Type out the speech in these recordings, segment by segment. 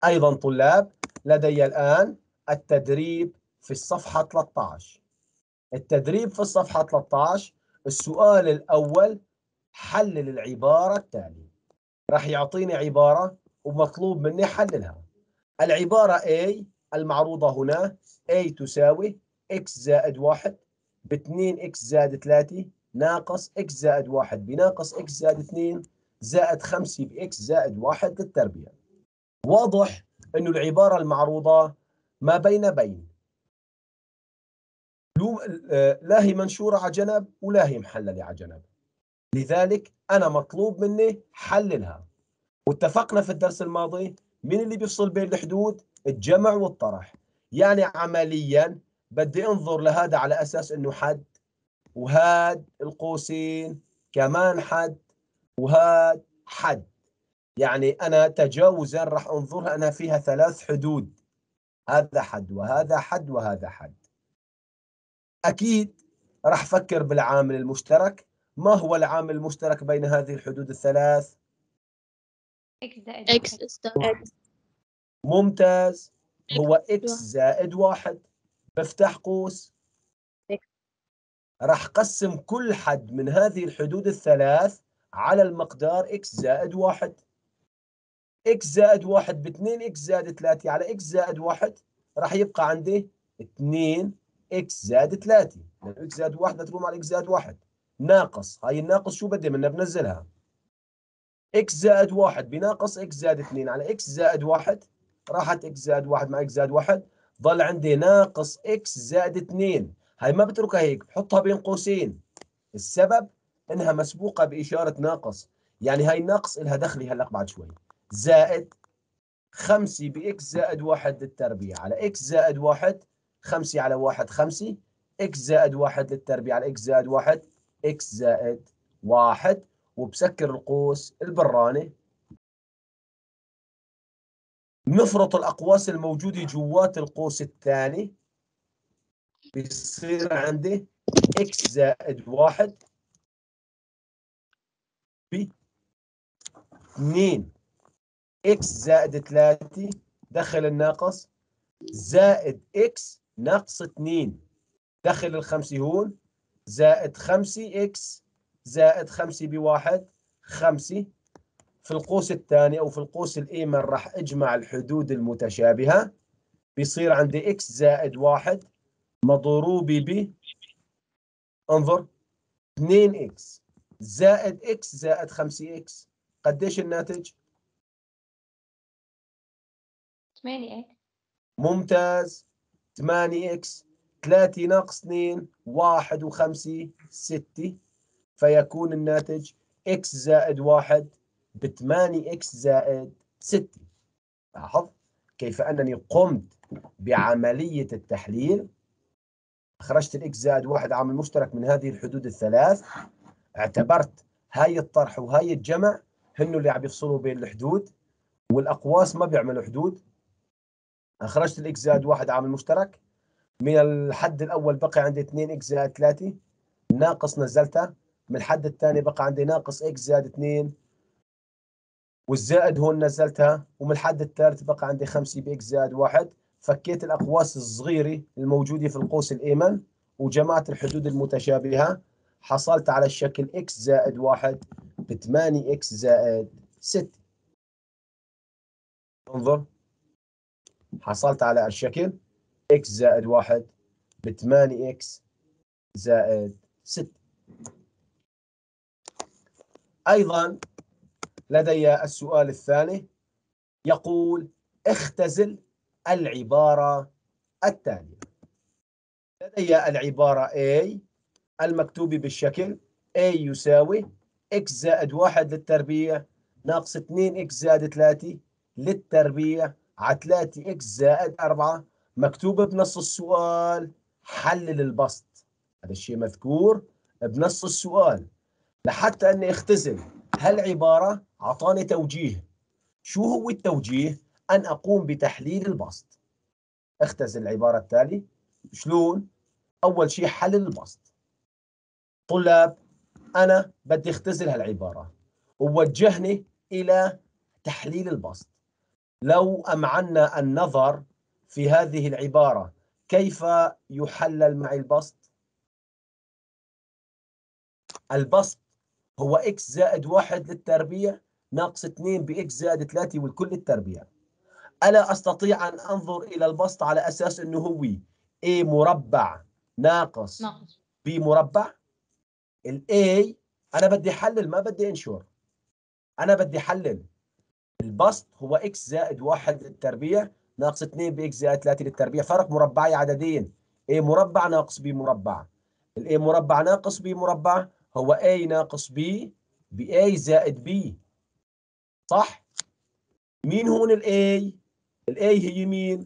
أيضا طلاب لدي الآن التدريب في الصفحة 13. التدريب في الصفحة 13 السؤال الأول حلل العبارة التالية. راح يعطيني عبارة ومطلوب مني حللها. العبارة A المعروضة هنا A تساوي x زائد 1 ب 2x زائد 3 ناقص x زائد 1 بناقص x زائد 2 زائد 5 ب x زائد 1 للتربيع. واضح أنه العبارة المعروضة ما بين بين، لا هي منشورة على جنب ولا هي محللة على جنب، لذلك أنا مطلوب مني حللها. واتفقنا في الدرس الماضي من اللي بيفصل بين الحدود؟ الجمع والطرح. يعني عمليا بدي انظر لهذا على أساس أنه حد، وهاد القوسين كمان حد، وهاد حد. يعني أنا تجاوزا راح أنظرها أنها فيها 3 حدود، هذا حد وهذا حد وهذا حد. أكيد راح أفكر بالعامل المشترك. ما هو العامل المشترك بين هذه الحدود الثلاث؟ x زائد ممتاز، هو x زائد 1. بفتح قوس، راح قسم كل حد من هذه الحدود الثلاث على المقدار x زائد 1. x زائد 1 ب 2x زائد 3 على x زائد 1 راح يبقى عندي 2x زائد 3، لأن x زائد 1 تروم على x زائد 1 ناقص هاي الناقص شو بدي منها بنزلها x زائد 1 بناقص x زائد 2 على x زائد 1 راحت x زائد 1 مع x زائد 1 ضل عندي ناقص x زائد 2. هاي ما بتركها هيك، بحطها بين قوسين. السبب انها مسبوقة بإشارة ناقص، يعني هاي الناقص لها دخلي هلا بعد شوي. زائد 5 بإكس زائد 1 للتربيع على إكس زائد 1، 5 على 1 5، إكس زائد 1 للتربيع على إكس زائد 1، إكس زائد 1. وبسكر القوس البراني. نفرط الأقواس الموجودة جوات القوس الثاني، بيصير عندي إكس زائد 1 ب 2 إكس زائد 3 دخل الناقص زائد إكس ناقص 2 دخل الخمسة هون زائد 5 إكس زائد 5 بواحد 5. في القوس الثاني أو في القوس الأيمن راح أجمع الحدود المتشابهة، بيصير عندي إكس زائد 1 مضروب ب انظر 2 إكس زائد إكس زائد 5 إكس. قديش الناتج؟ 8 إكس. ممتاز، 8 إكس. 3 ناقص 2 1 و5 6، فيكون الناتج إكس زائد 1 ب 8 إكس زائد 6. لاحظ كيف أنني قمت بعملية التحليل. أخرجت الإكس زائد 1 عامل مشترك من هذه الحدود الثلاث، اعتبرت هاي الطرح وهاي الجمع هن اللي عم يفصلوا بين الحدود، والأقواس ما بيعملوا حدود. أخرجت الإكس زائد 1 عامل مشترك من الحد الأول، بقي عندي 2 إكس زائد 3 ناقص نزلتها. من الحد الثاني بقى عندي ناقص إكس زائد 2 والزائد هون نزلتها. ومن الحد الثالث بقى عندي 5 بإكس زائد 1. فكيت الأقواس الصغيرة الموجودة في القوس الأيمن وجمعت الحدود المتشابهة، حصلت على الشكل إكس زائد 1 ب 8 إكس زائد 6. انظر، حصلت على الشكل إكس زائد 1 ب 8 إكس زائد 6. أيضا لدي السؤال الثاني يقول اختزل العبارة التالية. لدي العبارة A المكتوبة بالشكل A يساوي x زائد 1 للتربيع ناقص 2x زائد 3 للتربيع على 3x زائد 4. مكتوبة بنص السؤال حلل البسط. هذا الشيء مذكور بنص السؤال. لحتى أني اختزل هالعبارة أعطاني توجيه. شو هو التوجيه؟ أن أقوم بتحليل البسط. اختزل العبارة التالية. شلون؟ أول شيء حلل البسط. طلاب، أنا بدي اختزل هالعبارة ووجهني إلى تحليل البسط. لو أمعنا النظر في هذه العبارة كيف يحلل معي البسط؟ البسط هو إكس زائد 1 للتربيع ناقص 2 بإكس زائد 3 والكل التربيع. ألا أستطيع أن أنظر إلى البسط على أساس أنه هو A مربع ناقص B مربع؟ ال A أنا بدي أحلل ما بدي أنشر، أنا بدي أحلل. البسط هو إكس زائد 1 للتربيع ناقص 2 بإكس زائد 3 للتربيع، فرق مربعي عددين A مربع ناقص B مربع. ال A مربع ناقص B مربع هو A ناقص B بA زائد B، صح؟ مين هون ال A؟ ال A هي مين؟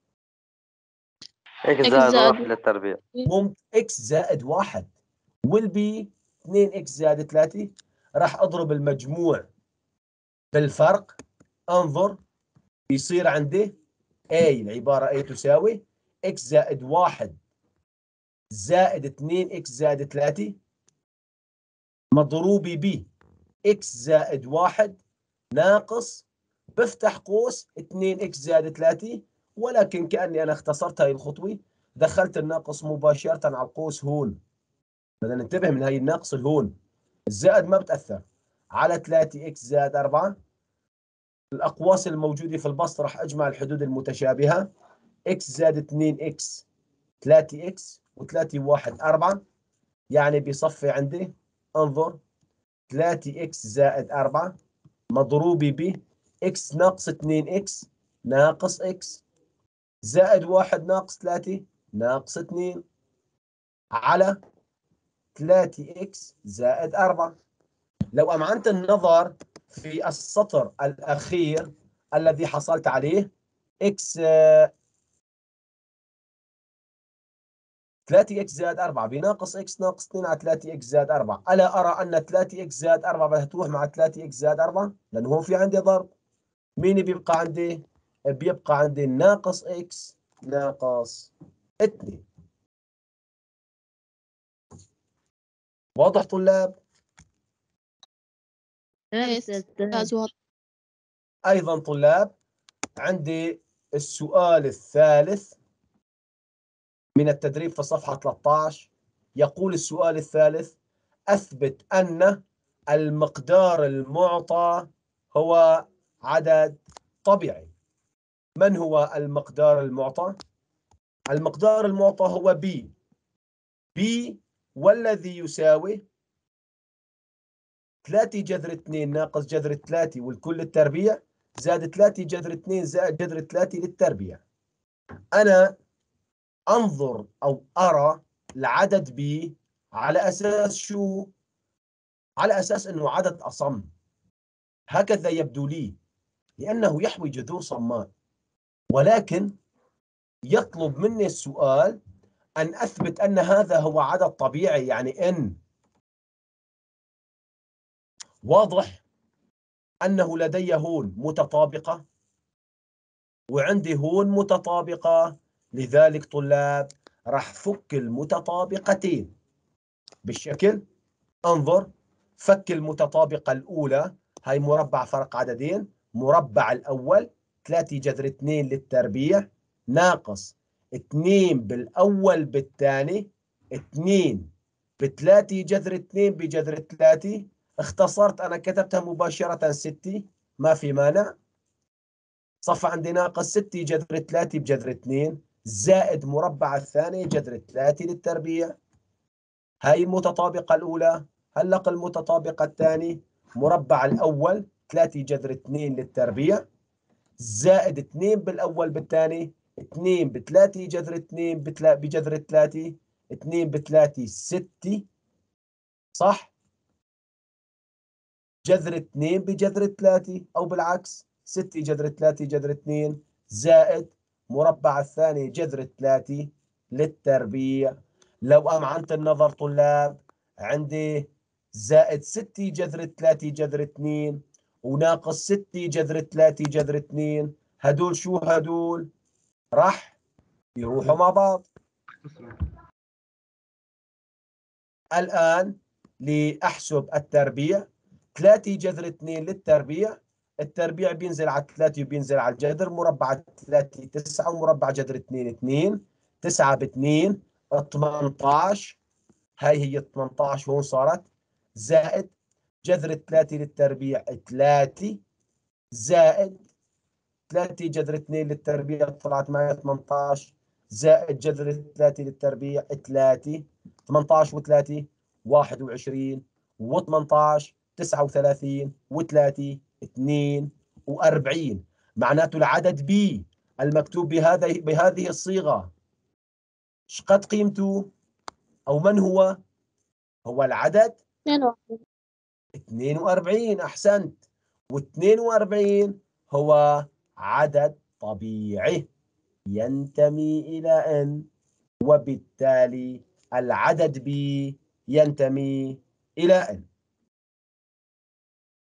إكس زائد 1 للتربيع. إكس زائد 1 والبي 2 إكس زائد 3. راح أضرب المجموع بالفرق، انظر بيصير عندي A العبارة A تساوي إكس زائد 1 زائد 2 إكس زائد 3 مضروب ب إكس زائد 1 ناقص بفتح قوس 2 إكس زائد 3، ولكن كأني أنا اختصرت هاي الخطوة، دخلت الناقص مباشرة على القوس هون. بدنا ننتبه من هاي الناقص الهون، الزائد ما بتأثر على 3 إكس زائد 4. الأقواس الموجودة في البسط راح أجمع الحدود المتشابهة، إكس زائد 2 إكس 3 إكس و3 و1 4، يعني بيصفي عندي انظر 3 إكس زائد 4 مضروب ب إكس ناقص 2 إكس ناقص إكس زائد 1 ناقص 3 ناقص 2 على 3 إكس زائد 4. لو أمعنت النظر في السطر الأخير الذي حصلت عليه إكس 3 إكس زائد 4 بناقص إكس ناقص 2 على 3 إكس زائد 4. ألا أرى أن 3 إكس زائد 4 بدها تروح مع 3 إكس زائد 4 لأنه هون في عندي ضرب. مين بيبقى عندي؟ بيبقى عندي ناقص إكس ناقص 2. واضح طلاب؟ أيضا طلاب عندي السؤال الثالث من التدريب في صفحة 13. يقول السؤال الثالث: أثبت أن المقدار المعطى هو عدد طبيعي. من هو المقدار المعطى؟ المقدار المعطى هو B. B والذي يساوي 3 جذر 2 ناقص جذر 3 والكل التربيع زائد 3 جذر 2 زائد جذر 3 للتربيع. أنا أنظر أو أرى العدد B على أساس شو؟ على أساس أنه عدد أصم، هكذا يبدو لي، لأنه يحوي جذور صماء. ولكن يطلب مني السؤال أن أثبت أن هذا هو عدد طبيعي، يعني N. واضح أنه لدي هون متطابقة وعندي هون متطابقة، لذلك طلاب راح فك المتطابقتين بالشكل. انظر، فك المتطابقة الأولى، هاي مربع فرق عددين، مربع الأول 3 جذر 2 للتربيع ناقص 2 بالأول بالثاني 2 ب3 جذر 2 بجذر 3. اختصرت أنا كتبتها مباشرة 6، ما في مانع. صف عندي ناقص 6 جذر 3 بجذر 2 زائد مربع الثاني جذر 3 للتربيع. هاي المتطابقة الأولى. هلق المتطابقة الثاني، مربع الأول 3 جذر 2 للتربيع زائد 2 بالأول بالثاني 2 ب3 جذر 2 بجذر 3 2 ب3 6، صح؟ جذر 2 بجذر 3 أو بالعكس 6 جذر 3 جذر 2 زائد مربع الثاني جذر 3 للتربيع. لو أمعنت النظر طلاب عندي زائد 6 جذر 3 جذر 2 وناقص 6 جذر 3 جذر 2، هدول شو هدول؟ راح يروحوا مع بعض. الآن لأحسب التربيع، 3 جذر 2 للتربيع التربيع بينزل على 3 وبينزل على الجذر. مربع 3 9 ومربع جذر 2 2. 9 ب 2 18. هاي هي 18 وهون صارت زائد جذر 3 للتربيع 3 زائد 3 جذر 2 للتربيع طلعت معي 18 زائد جذر 3 للتربيع 3. 18 و3 21 و18 39 و3 42. معناته العدد B المكتوب بهذه الصيغة ايش قد قيمته أو من هو؟ هو العدد 42. أحسنت. و42 هو عدد طبيعي ينتمي إلى N، وبالتالي العدد B ينتمي إلى N.